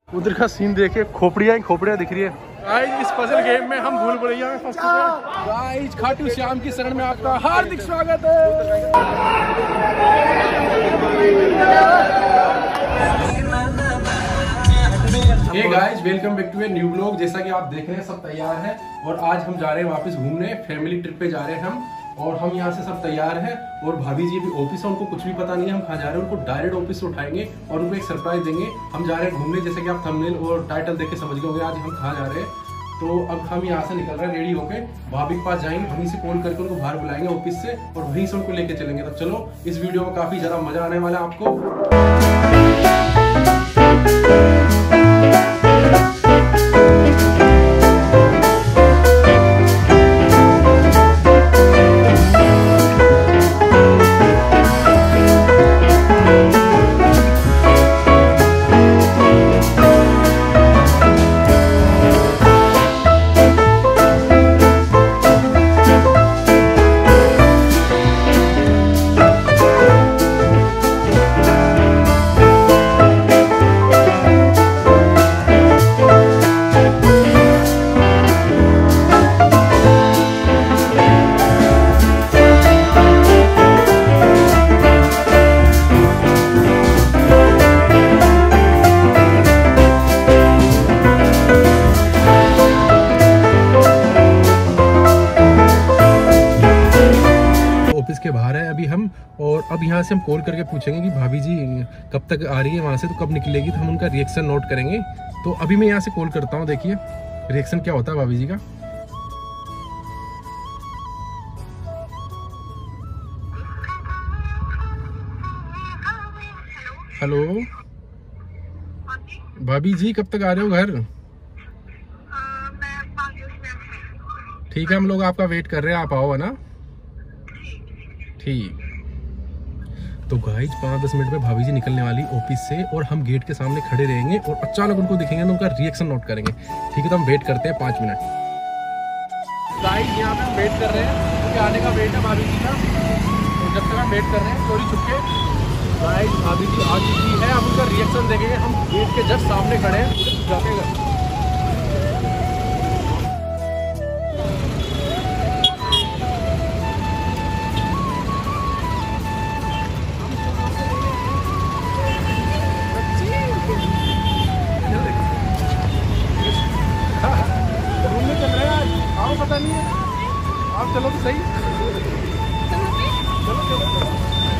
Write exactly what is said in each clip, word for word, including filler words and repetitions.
उधर का सीन देखिए, खोपड़ियाँ ही खोपड़ियाँ दिख रही है। गाइस इस पजल गेम में हम भूल भुलैया में फंस चुके हैं। गाइस खाटू श्याम की शरण में आपका हार्दिक स्वागत है। Hey guys welcome back to a new blog. जैसा कि आप देख रहे हैं सब तैयार है और आज हम जा रहे हैं वापस घूमने, फैमिली ट्रिप पे जा रहे हैं हम। और हम यहाँ से सब तैयार हैं और भाभी जी भी ऑफिस है, उनको कुछ भी पता नहीं है हम कहाँ जा रहे हैं। उनको डायरेक्ट ऑफिस से उठाएंगे और उनको एक सरप्राइज देंगे। हम जा रहे हैं घूमने, जैसे कि आप थंबनेल और टाइटल देख के समझ गए होंगे आज हम कहाँ जा रहे हैं। तो अब हम यहाँ से निकल रहे हैं रेडी होके, भाभी के पास जाएंगे, वहीं से कॉल करके उनको बाहर बुलाएंगे ऑफिस से और वहीं से उनको लेके चलेंगे। तो चलो इस वीडियो में काफी ज्यादा मजा आने वाला है आपको। के बाहर है अभी हम, और अब यहाँ से हम कॉल करके पूछेंगे कि भाभी जी कब तक आ रही है वहां से, तो कब निकलेगी, तो हम उनका रिएक्शन नोट करेंगे। तो अभी मैं यहाँ से कॉल करता हूँ, देखिए रिएक्शन क्या होता है भाभी जी का। हेलो भाभी जी, कब तक आ रहे हो घर? ठीक है, हम लोग आपका वेट कर रहे हैं, आप आओ, है ना? ठीक। तो गाइस पाँच दस मिनट में भाभी जी निकलने वाली ऑफिस से और हम गेट के सामने खड़े रहेंगे और अचानक उनको दिखेंगे तो उनका रिएक्शन नोट करेंगे। ठीक है, तो हम वेट करते हैं पाँच मिनट। गाइस यहाँ पे हम वेट कर रहे हैं, उनके आने का वेट है भाभी जी का। तो जब तक हम वेट कर रहे हैं चोरी छुपके, गाइस भाभी जी आ चुकी है, हम उनका रिएक्शन देखेंगे। हम गेट के जस्ट सामने खड़े हैं, जाके पता नहीं है, आप चलो तो सही। चलो चलो चलो।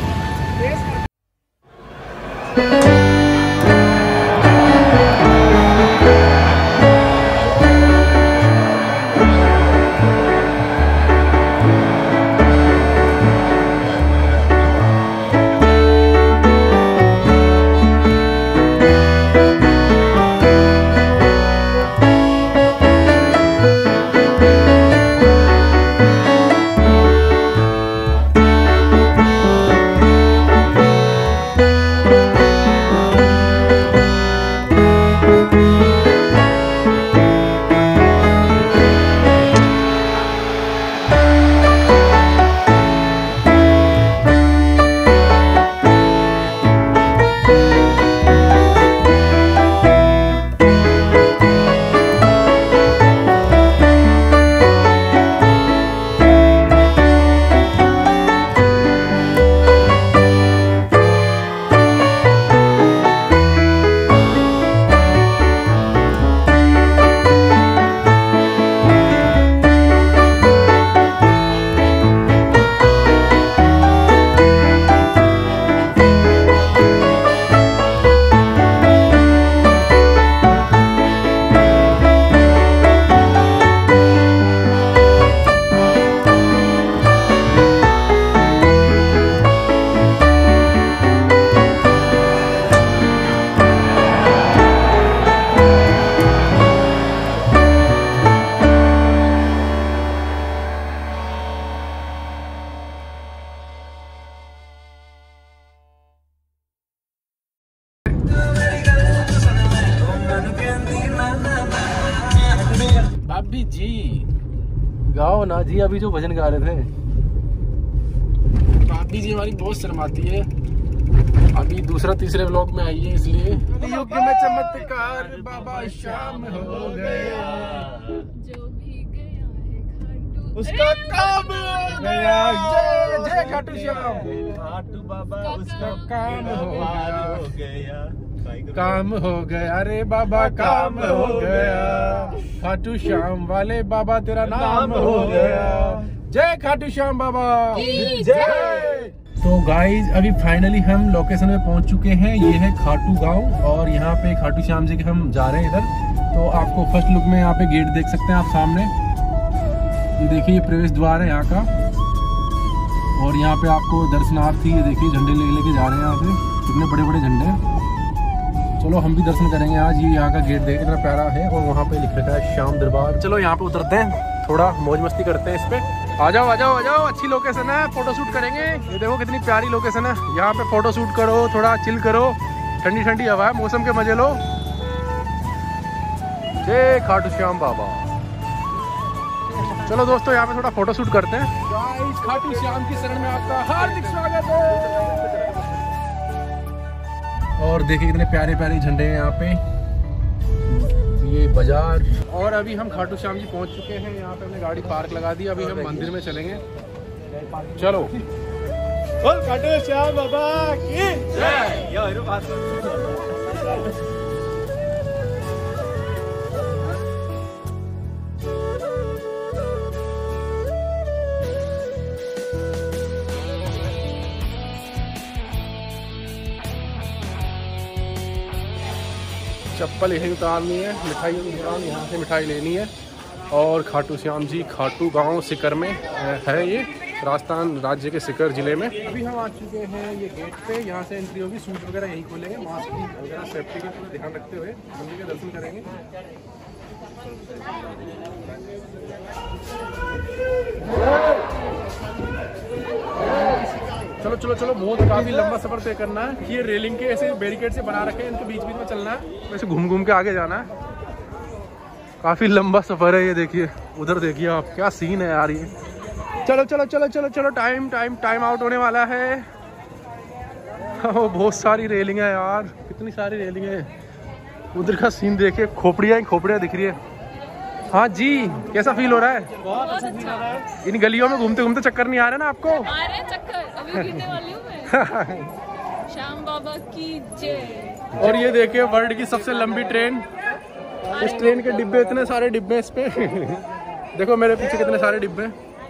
भाभी जी गाओ ना जी, अभी जो भजन गा रहे थे। भाभी जी हमारी बहुत शर्माती है। अभी दूसरा तीसरे व्लॉग में आई है इसलिए। युग में चमत्कार बाबा शाम हो गया, जो भी गया है उसका काम हो गया। जय जय खाटू श्याम, खाटू बाबा उसका काम हो गया, काम हो गया रे बाबा, काम हो गया। खाटू श्याम वाले बाबा तेरा नाम हो गया। जय खाटू श्याम बाबा जय। तो गाइज अभी फाइनली हम लोकेशन में पहुंच चुके हैं। ये है खाटू गांव और यहाँ पे खाटू श्याम जी के हम जा रहे हैं इधर। तो आपको फर्स्ट लुक में यहाँ पे गेट देख सकते हैं आप सामने। ये देखिए ये प्रवेश द्वार है यहाँ का। और यहाँ पे आपको दर्शनार्थी ये देखिए झंडे ले लेके जा रहे हैं यहाँ से, कितने बड़े बड़े झंडे हैं। चलो हम भी दर्शन करेंगे आज। ये यहाँ का गेट देखिए कितना प्यारा है और वहाँ पे लिख रखा है श्याम दरबार। चलो यहाँ पे उतरते हैं, थोड़ा मौज मस्ती करते हैं इस पे। आ जाओ आ जाओ आ जाओ, अच्छी लोकेशन है, फोटो शूट करेंगे। ये देखो कितनी प्यारी लोकेशन है, यहाँ पे फोटो शूट करो, थोड़ा चिल करो, ठंडी ठंडी हवा है, मौसम के मजे लो। जय खाटू श्याम बाबा। चलो दोस्तों यहाँ पे थोड़ा फोटो शूट करते हैं। गाइस खाटू श्याम की शरण में आपका हार्दिक स्वागत है। और देखिए कितने प्यारे प्यारे झंडे हैं यहाँ पे, ये बाजार। और अभी हम खाटू श्याम जी पहुंच चुके हैं। यहाँ पे हमने गाड़ी पार्क लगा दी, अभी हम मंदिर में चलेंगे। चलो खाटू श्याम बाबा की जय। चप्पल यहीं उतारनी है, मिठाई की दुकान यहाँ से मिठाई लेनी है। और खाटू श्याम जी खाटू गांव सिकर में है, ये राजस्थान राज्य के सिकर जिले में। अभी हम आ चुके हैं ये गेट पे, यहाँ से एंट्री होगी। सूट वगैरह यहीं खोलेंगे, मास्क वगैरह सेफ्टी का पूरा ध्यान रखते हुए मंदिर के दर्शन करेंगे। चलो चलो चलो, बहुत काफी लंबा सफर तय करना है। ये रेलिंग के ऐसे बैरिकेड से बना रखे हैं, इनके बीच बीच में चलना है, वैसे घूम घूम के आगे जाना है। काफी लंबा सफर है ये। देखिए उधर देखिए आप, क्या सीन है यार ये। चलो चलो चलो चलो चलो, टाइम टाइम टाइम आउट होने वाला है। ओ, बहुत सारी रेलिंग है यार, कितनी सारी रेलिंग है। उधर का सीन देखिए, खोपड़ियाँ ही खोपड़ियाँ दिख रही है। हाँ जी, कैसा फील हो रहा है? बहुत अच्छा फील हो रहा है। इन गलियों में घूमते घूमते चक्कर नहीं आ रहा ना आपको? आ रहे चक्कर, अभी पीने वाली हूँ मैं। श्याम बाबा की जय। और ये देखिए वर्ल्ड की सबसे लंबी ट्रेन। इस ट्रेन के डिब्बे, इतने सारे डिब्बे इस पे। देखो मेरे पीछे कितने सारे डिब्बे,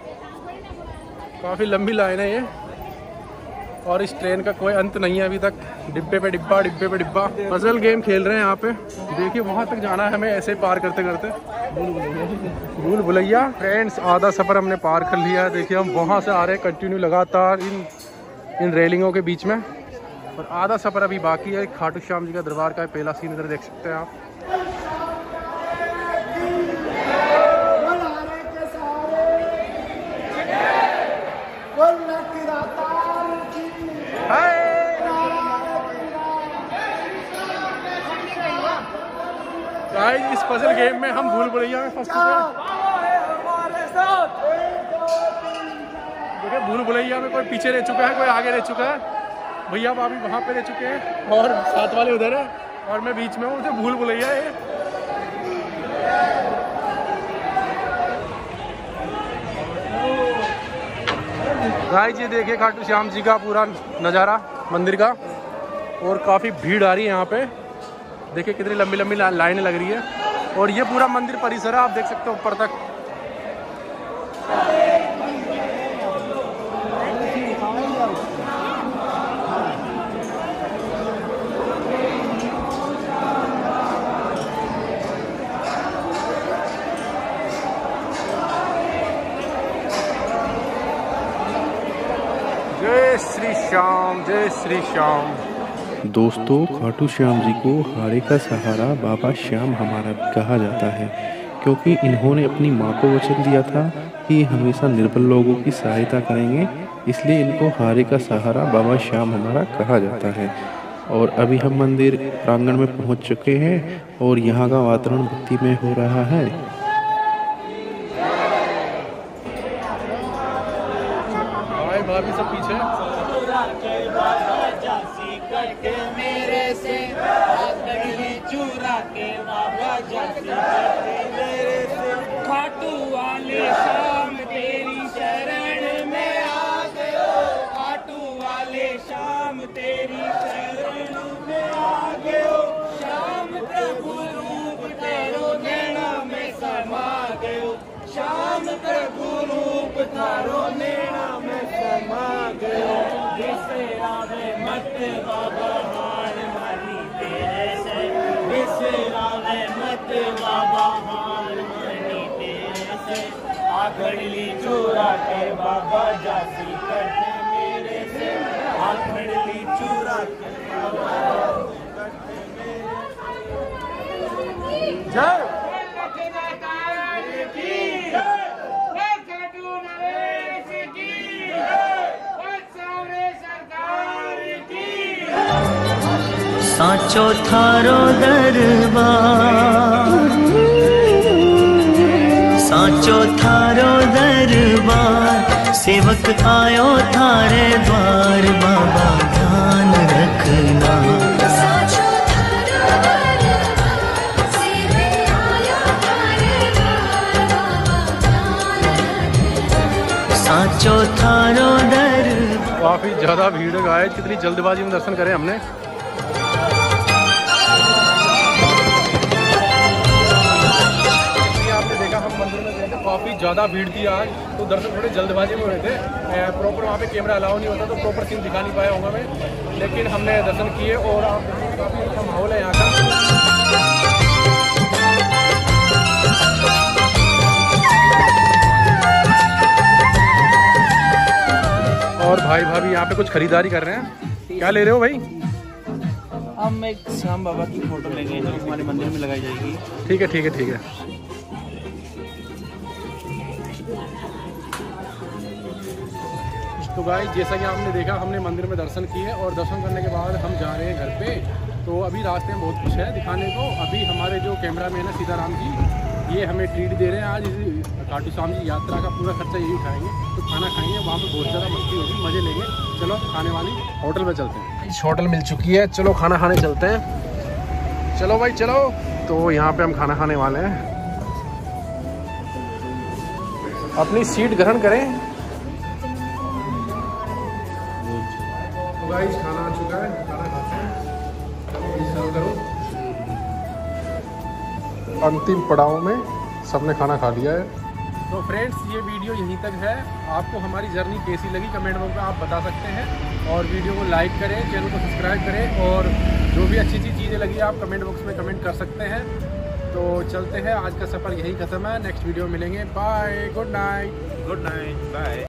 काफी लंबी लाइन है ये। और इस ट्रेन का कोई अंत नहीं है अभी तक, डिब्बे पे डिब्बा डिब्बे पे डिब्बा। पजल गेम खेल रहे हैं यहाँ पे। देखिए वहां तक जाना है हमें ऐसे पार करते करते। भूल भुलैया। फ्रेंड्स आधा सफर हमने पार कर लिया है। देखिए हम वहां से आ रहे हैं कंटिन्यू लगातार इन इन रेलिंगों के बीच में, और आधा सफर अभी बाकी है। खाटू श्याम जी का दरबार का पहला सीन इधर देख सकते हैं आप। गाइस इस पजल गेम में हम भूल भुलैया में फंस चुके हैं। देखिए भूल भुलैया में कोई पीछे रह चुका है, कोई आगे रह चुका है। भैया भाभी वहां पे रह चुके हैं और साथ वाले उधर है और मैं बीच में हूँ। तो भूल भुलैया है। गाइस ये देखिए खाटू श्याम जी का पूरा नज़ारा मंदिर का, और काफ़ी भीड़ आ रही है यहाँ पे। देखिए कितनी लंबी लंबी लाइनें लग रही है, और ये पूरा मंदिर परिसर है, आप देख सकते हो ऊपर तक। जय श्री श्याम, जय श्री श्याम। दोस्तों खाटू श्याम जी को हारे का सहारा बाबा श्याम हमारा भी कहा जाता है, क्योंकि इन्होंने अपनी माँ को वचन दिया था कि हमेशा निर्बल लोगों की सहायता करेंगे, इसलिए इनको हारे का सहारा बाबा श्याम हमारा कहा जाता है। और अभी हम मंदिर प्रांगण में पहुंच चुके हैं और यहाँ का वातावरण भक्तिमय हो रहा है। भाई भाभी सब पीछे। से, आकड़ी चूरा के बाबा जासी करते मेरे से। खाटू वाले शाम तेरी शरण में आ गयो, खाटू वाले शाम तेरी शरण में आ गयो। श्याम प्रभु रूप तेरो नैना में समा गयो, श्याम प्रभु रूप थारो नैना में समा गयो। बिसरावे मत बाबा हार मानी तेरे से, बिसरावे मत बाबा हार मानी तेरे से। आखड़ली चूरा के बाबा जासी करते मेरे से, आखड़ली चूरा के बाबा करते मेरे से। जय साचो थारो दरबार, साचो थारो दरबार, सेवक आयो थारे द्वार, बाबा ध्यान रखना। साचो थारो दरबार, सेवक आयो थारे द्वार, बाबा ध्यान रखना। साचो थारो दरबार। काफी ज्यादा भीड़ है गाइस, कितनी जल्दबाजी में दर्शन करे हमने। हम मंदिर में गए थे, काफ़ी ज़्यादा भीड़ थी आज, तो दर्शन थोड़े जल्दबाजी में हुए थे। प्रॉपर वहाँ पे कैमरा अलाउ नहीं होता, तो प्रॉपर सीन दिखा नहीं पाया होगा मैं, लेकिन हमने दर्शन किए और आप काफ़ी अच्छा माहौल है यहाँ का। और भाई भाभी यहाँ पे कुछ खरीदारी कर रहे हैं। क्या ले रहे हो भाई? हम एक श्याम बाबा की फोटो लेंगे जो हमारे मंदिर में लगाई जाएगी। ठीक है ठीक है ठीक है। तो गाइस जैसा कि आपने देखा, हमने मंदिर में दर्शन किए और दर्शन करने के बाद हम जा रहे हैं घर पे। तो अभी रास्ते में बहुत कुछ है दिखाने को। अभी हमारे जो कैमरा मैन है सीताराम जी, ये हमें ट्रीट दे रहे हैं आज। खाटू श्याम जी यात्रा का पूरा खर्चा यही उठाएंगे, तो खाना खाएंगे वहाँ पे, बहुत ज़्यादा मस्ती होगी, मज़े लेंगे। चलो खाने वाली होटल में चलते हैं। इस होटल मिल चुकी है, चलो खाना खाने चलते हैं। चलो भाई चलो। तो यहाँ पे हम खाना खाने वाले हैं, अपनी सीट ग्रहण करें। गाइस खाना आ चुका है, खाना खाते हैं। सर्व करो। अंतिम पड़ाव में सबने खाना खा लिया है। तो फ्रेंड्स ये वीडियो यहीं तक है। आपको हमारी जर्नी कैसी लगी कमेंट बॉक्स में आप बता सकते हैं, और वीडियो को लाइक करें, चैनल को सब्सक्राइब करें, और जो भी अच्छी अच्छी चीज़ें लगी आप कमेंट बॉक्स में कमेंट कर सकते हैं। तो चलते हैं, आज का सफ़र यही ख़त्म है। नेक्स्ट वीडियो में मिलेंगे। Bye, good night. Good night, bye.